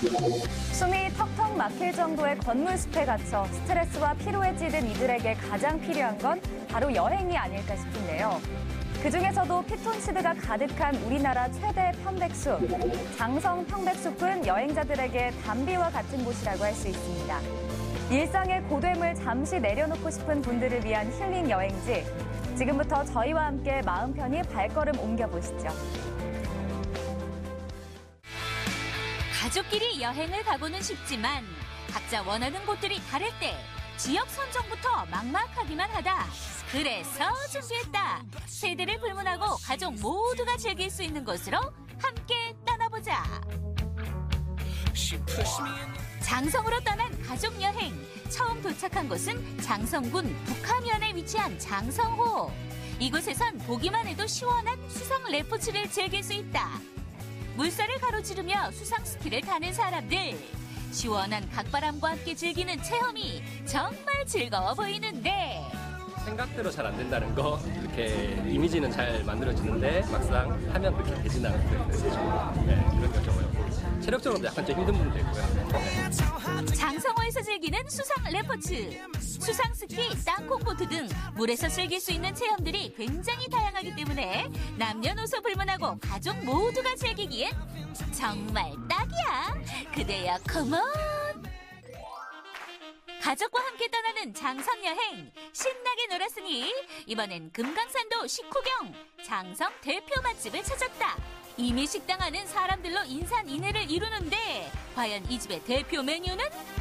숨이 턱턱 막힐 정도의 건물숲에 갇혀 스트레스와 피로에 찌든 이들에게 가장 필요한 건 바로 여행이 아닐까 싶은데요. 그중에서도 피톤치드가 가득한 우리나라 최대 편백숲, 장성 편백숲은 여행자들에게 담비와 같은 곳이라고 할 수 있습니다. 일상의 고됨을 잠시 내려놓고 싶은 분들을 위한 힐링 여행지. 지금부터 저희와 함께 마음 편히 발걸음 옮겨보시죠. 가족끼리 여행을 가고는 싶지만 각자 원하는 곳들이 다를 때 지역 선정부터 막막하기만 하다. 그래서 준비했다. 세대를 불문하고 가족 모두가 즐길 수 있는 곳으로 함께 떠나보자. 장성으로 떠난 가족 여행. 처음 도착한 곳은 장성군 북하면에 위치한 장성호. 이곳에선 보기만 해도 시원한 수상 레포츠를 즐길 수 있다. 물살을 가로지르며 수상 스키를 타는 사람들. 시원한 각바람과 함께 즐기는 체험이 정말 즐거워 보이는데 생각대로 잘 안 된다는 거, 이렇게 이미지는 잘 만들어지는데 막상 하면 그렇게 되진 않는 그런 경우요. 체력적으로도 약간 좀 힘든 부분도 있고요. 장성호에서 즐기는 수상 레포츠, 수상 스키, 땅콩보트 등 물에서 즐길 수 있는 체험들이 굉장히 다양하기 때문에 남녀노소 불문하고 가족 모두가 즐기기엔 정말 딱이야. 그대여 컴온. 가족과 함께 떠나는 장성 여행. 신나게 놀았으니 이번엔 금강산도 식후경 장성 대표 맛집을 찾았다. 이미 식당하는 사람들로 인산인해를 이루는데 과연 이 집의 대표 메뉴는?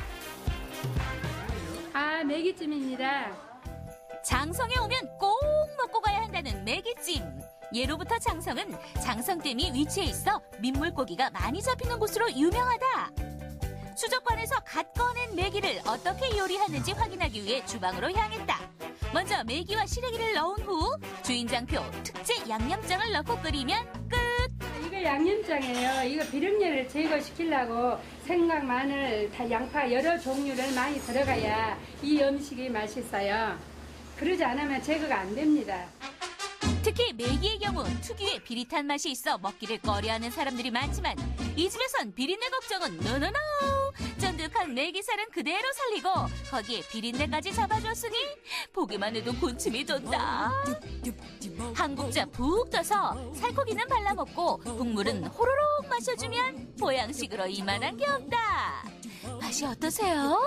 매기찜입니다. 장성에 오면 꼭 먹고 가야 한다는 매기찜. 예로부터 장성은 장성댐이 위치해 있어 민물고기가 많이 잡히는 곳으로 유명하다. 수족관에서 갓 꺼낸 메기를 어떻게 요리하는지 확인하기 위해 주방으로 향했다. 먼저 메기와 시래기를 넣은 후 주인장표 특제 양념장을 넣고 끓이면 끝! 이거 양념장이에요. 이거 비린내를 제거시키려고 생강, 마늘, 양파 여러 종류를 많이 들어가야 이 음식이 맛있어요. 그러지 않으면 제거가 안 됩니다. 특히 메기의 경우 특유의 비릿한 맛이 있어 먹기를 꺼려하는 사람들이 많지만 이 집에선 비린내 걱정은 노노노. 쫀득한 메기살은 그대로 살리고 거기에 비린내까지 잡아줬으니 보기만 해도 군침이 돈다. 한 국자 푹 떠서 살코기는 발라먹고 국물은 호로록 마셔주면 보양식으로 이만한 게 없다. 맛이 어떠세요?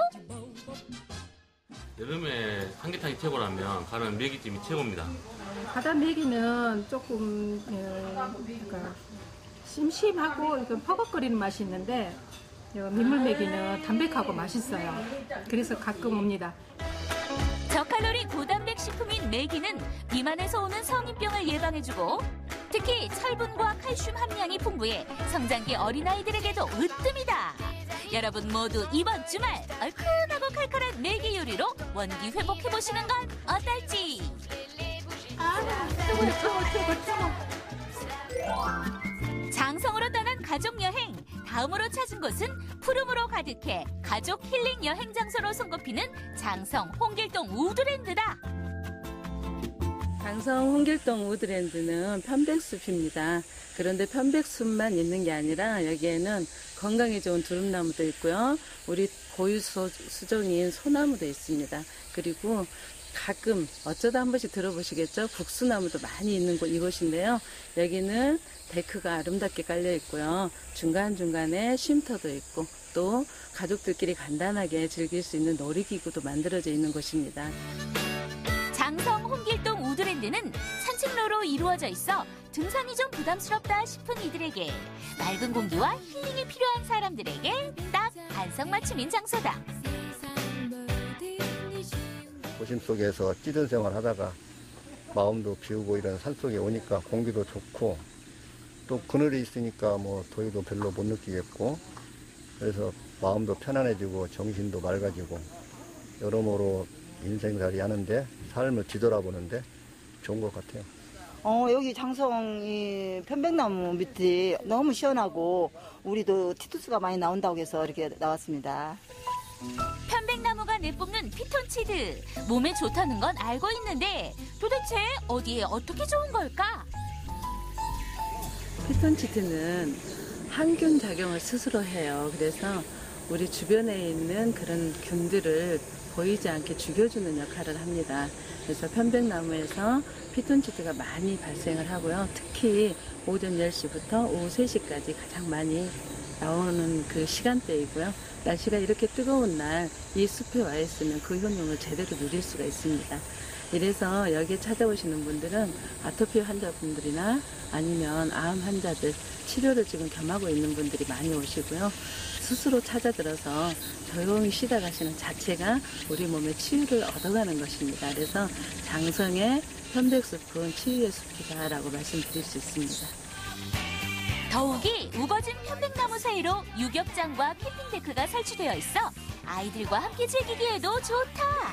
여름에 삼계탕이 최고라면 가는 메기찜이 최고입니다. 바다 메기는 조금 그러니까 심심하고 퍼걱거리는 맛이 있는데 민물 메기는 담백하고 맛있어요. 그래서 가끔 옵니다. 저칼로리 고단백 식품인 메기는 비만에서 오는 성인병을 예방해주고 특히 철분과 칼슘 함량이 풍부해 성장기 어린아이들에게도 으뜸이다. 여러분 모두 이번 주말 얼큰하고 칼칼한 메기 요리로 원기 회복해보시는 건 어떨지. 장성으로 떠난 가족여행. 다음으로 찾은 곳은 푸름으로 가득해 가족 힐링 여행 장소로 손꼽히는 장성 홍길동 우드랜드다. 장성 홍길동 우드랜드는 편백숲입니다. 그런데 편백숲만 있는 게 아니라 여기에는 건강에 좋은 두릅나무도 있고요. 우리 고유 수종인 소나무도 있습니다. 그리고 가끔 어쩌다 한 번씩 들어보시겠죠? 국수나무도 많이 있는 이곳인데요. 여기는 데크가 아름답게 깔려 있고요. 중간중간에 쉼터도 있고 또 가족들끼리 간단하게 즐길 수 있는 놀이기구도 만들어져 있는 곳입니다. 장성 홍길동 우드랜드는 산책로로 이루어져 있어 등산이 좀 부담스럽다 싶은 이들에게 맑은 공기와 힐링이 필요한 사람들에게 딱 안성맞춤인 장소다. 도심 속에서 찌든 생활 하다가 마음도 비우고 이런 산 속에 오니까 공기도 좋고 또 그늘에 있으니까 더위도 별로 못 느끼겠고 그래서 마음도 편안해지고 정신도 맑아지고 여러모로 인생살이 하는데 삶을 뒤돌아보는데 좋은 것 같아요. 여기 장성 편백나무 밑이 너무 시원하고 우리도 티투스가 많이 나온다고 해서 이렇게 나왔습니다. 편백나무가 내뿜는 피톤치드. 몸에 좋다는 건 알고 있는데 도대체 어디에 어떻게 좋은 걸까? 피톤치드는 항균 작용을 스스로 해요. 그래서 우리 주변에 있는 그런 균들을 보이지 않게 죽여주는 역할을 합니다. 그래서 편백나무에서 피톤치드가 많이 발생을 하고요. 특히 오전 10시부터 오후 3시까지 가장 많이 나오는 그 시간대이고요. 날씨가 이렇게 뜨거운 날 이 숲에 와 있으면 그 효능을 제대로 누릴 수가 있습니다. 이래서 여기에 찾아오시는 분들은 아토피 환자분들이나 아니면 암 환자들 치료를 지금 겸하고 있는 분들이 많이 오시고요. 스스로 찾아들어서 조용히 쉬다 가시는 자체가 우리 몸의 치유를 얻어가는 것입니다. 그래서 장성의 편백숲은 치유의 숲이다라고 말씀드릴 수 있습니다. 더욱이 우거진 편백나무 사이로 유격장과 캠핑데크가 설치되어 있어 아이들과 함께 즐기기에도 좋다.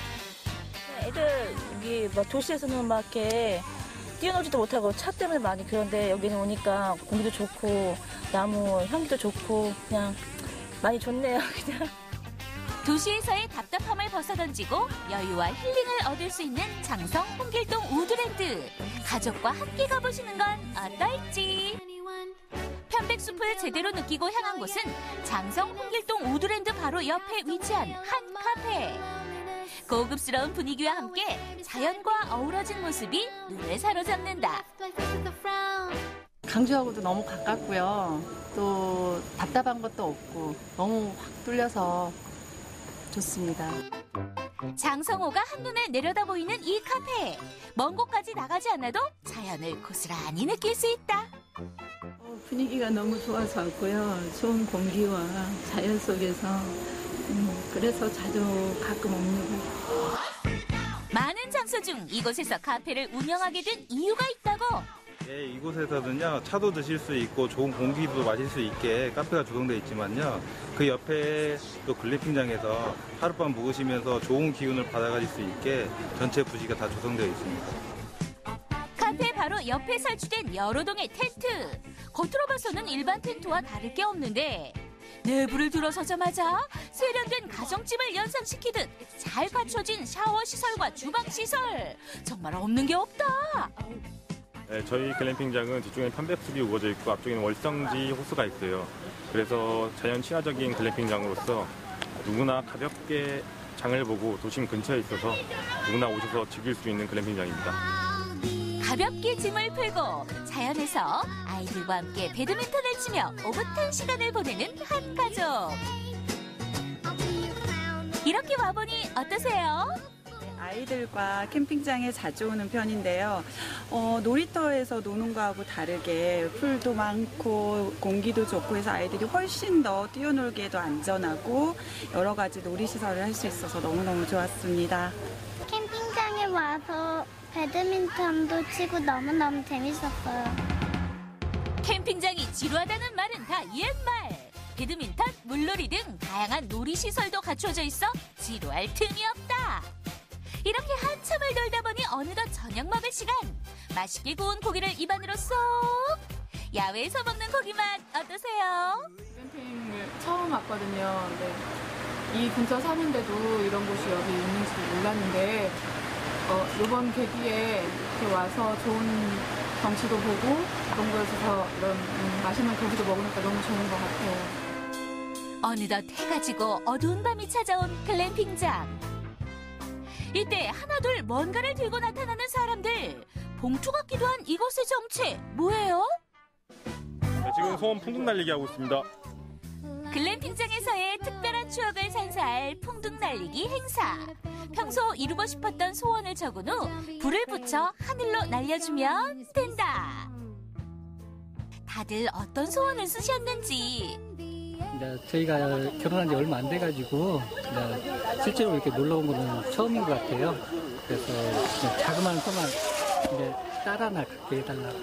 애들 여기 막 도시에서는 막 이렇게 뛰어놀지도 못하고 차 때문에 많이 그런데 여기는 오니까 공기도 좋고 나무 향기도 좋고 그냥 많이 좋네요. 그냥. 도시에서의 답답함을 벗어던지고 여유와 힐링을 얻을 수 있는 장성 홍길동 우드랜드. 가족과 함께 가보시는 건 어떨지. 편백숲을 제대로 느끼고 향한 곳은 장성 홍길동 우드랜드 바로 옆에 위치한 한 카페. 고급스러운 분위기와 함께 자연과 어우러진 모습이 눈을 사로잡는다. 강주하고도 너무 가깝고요. 또 답답한 것도 없고 너무 확 뚫려서 좋습니다. 장성호가 한눈에 내려다 보이는 이 카페. 먼 곳까지 나가지 않아도 자연을 고스란히 느낄 수 있다. 분위기가 너무 좋아서 왔고요. 좋은 공기와 자연 속에서 그래서 자주 가끔 옵니다. 많은 장소 중 이곳에서 카페를 운영하게 된 이유가 있다고. 예, 이곳에서는요, 차도 드실 수 있고 좋은 공기도 마실 수 있게 카페가 조성되어 있지만요, 그 옆에 또 글램핑장에서 하룻밤 묵으시면서 좋은 기운을 받아가실 수 있게 전체 부지가 다 조성되어 있습니다. 카페 바로 옆에 설치된 여러 동의 텐트. 겉으로 봐서는 일반 텐트와 다를 게 없는데 내부를 들어서자마자 세련된 가정집을 연상시키듯 잘 갖춰진 샤워 시설과 주방 시설. 정말 없는 게 없다. 네, 저희 글램핑장은 뒤쪽에는 편백숲이 우거져 있고 앞쪽에는 월성지 호수가 있어요. 그래서 자연 친화적인 글램핑장으로서 누구나 가볍게 장을 보고 도심 근처에 있어서 누구나 오셔서 즐길 수 있는 글램핑장입니다. 가볍게 짐을 풀고 자연에서 아이들과 함께 배드민턴을 치며 오붓한 시간을 보내는 한 가족. 이렇게 와보니 어떠세요? 아이들과 캠핑장에 자주 오는 편인데요. 놀이터에서 노는 거하고 다르게 풀도 많고 공기도 좋고 해서 아이들이 훨씬 더 뛰어놀기에도 안전하고 여러 가지 놀이시설을 할 수 있어서 너무너무 좋았습니다. 캠핑장에 와서 배드민턴도 치고 너무너무 재밌었어요. 캠핑장이 지루하다는 말은 다 옛말. 배드민턴, 물놀이 등 다양한 놀이시설도 갖춰져 있어 지루할 틈이 없다. 이렇게 한참을 놀다 보니 어느덧 저녁 먹을 시간. 맛있게 구운 고기를 입안으로 쏙. 야외에서 먹는 고기 맛 어떠세요? 캠핑을 처음 왔거든요. 근데 이 근처 사는데도 이런 곳이 여기 있는지 몰랐는데 이번 계기에 이렇게 와서 좋은 경치도 보고 그런 곳에서 이런 맛있는 고기도 먹으니까 너무 좋은 것 같아요. 어느덧 해가 지고 어두운 밤이 찾아온 글램핑장. 이때 하나둘 뭔가를 들고 나타나는 사람들. 봉투 같기도 한 이곳의 정체 뭐예요? 네, 지금 소원 풍등 날리기 하고 있습니다. 글램핑장에서의 특별한 추억을 산사할 풍등 날리기 행사. 평소 이루고 싶었던 소원을 적은 후 불을 붙여 하늘로 날려주면 된다. 다들 어떤 소원을 쓰셨는지. 이제 저희가 결혼한 지 얼마 안 돼가지고 이제 실제로 이렇게 놀러 온 거는 처음인 것 같아요. 그래서 자그마한 소만 이제 딸 하나 갖게 해달라고.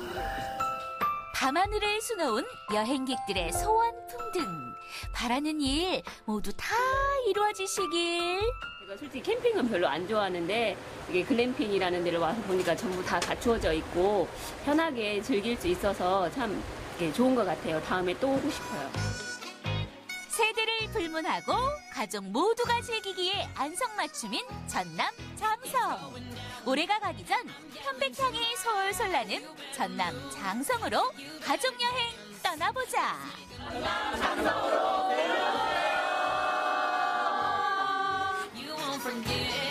밤하늘을 수놓은 여행객들의 소원 풍등. 바라는 일 모두 다 이루어지시길. 제가 솔직히 캠핑은 별로 안 좋아하는데 이게 글램핑이라는 데를 와서 보니까 전부 다 갖추어져 있고 편하게 즐길 수 있어서 참 좋은 것 같아요. 다음에 또 오고 싶어요. 세대를 불문하고 가족 모두가 즐기기에 안성맞춤인 전남 장성. 올해가 가기 전 편백향이 솔솔 나는 전남 장성으로 가족여행 떠나보자. 장성으로 내려오세요.